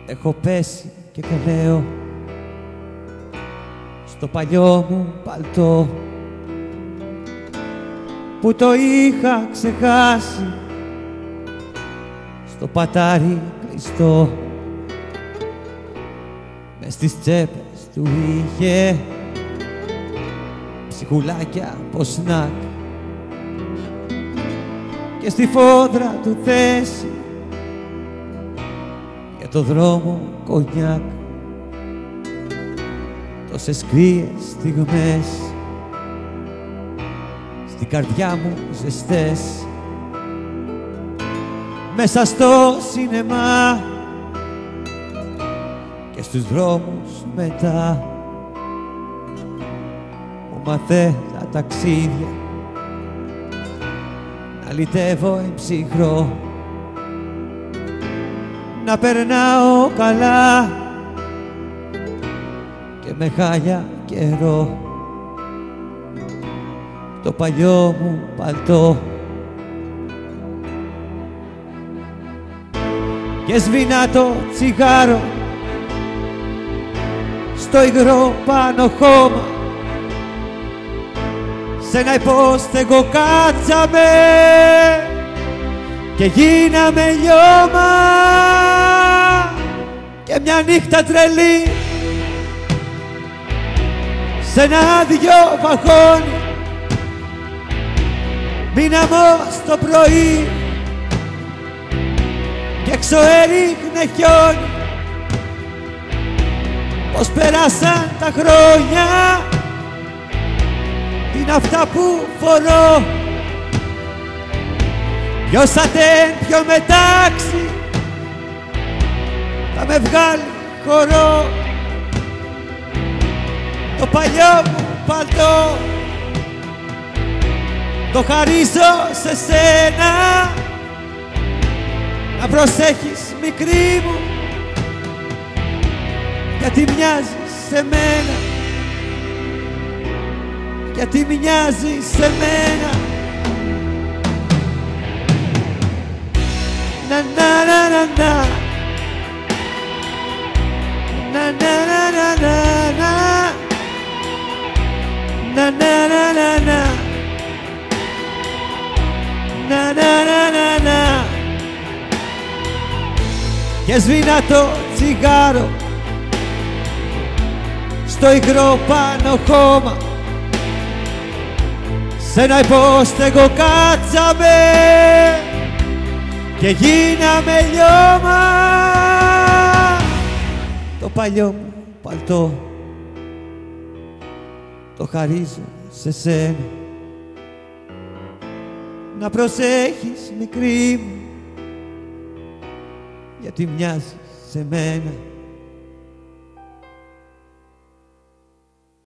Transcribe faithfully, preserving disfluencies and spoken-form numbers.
έχω πέσει και κλαίω στο παλιό μου παλτό που το είχα ξεχάσει στο πατάρι κλειστό. Μες στις τσέπες του είχε ψυχουλάκια από σνακ και στη φόδρα του θέση για το δρόμο κονιάκ. Τόσες κρύες στιγμές στην καρδιά μου ζεστές μέσα στο σινεμά και στους δρόμους μετά μου μαθαίνει τα ταξίδια να λυτεύω εμψυχρό, να περνάω καλά και με χάλια καιρό. Το παλιό μου παλτό και σβηνά το τσιγάρο στο υγρό πάνω χώμα, σε ένα υπόστεγο κάτσαμε και γίναμε λιώμα και μια νύχτα τρελή σε ένα άδειο βαγόνι μείναμε ως το πρωί και έξω έριχνε χιόνι. Πως περάσαν τα χρόνια, τι είναι αυτά που φορώ, ποιος ατέν, ποιο μετάξι θα με βγάλει χορό. Το παλιό μου παλτό το χαρίζω σε σένα, να προσέχεις μικρή μου, γιατί μοιάζεις σε μένα, γιατί μοιάζεις σε μένα. Να να να να να να να να να να να να να να να να να να. Και σβήνα το τσιγάρο στο υγρό πάνω χώμα, σε ένα υπόστεγο κάτσαμε και γίναμε λιώμα. Το παλιό μου παλτό το χαρίζω σε σένα, να προσέχεις μικρή μου, γιατί μοιάζεις σε μένα.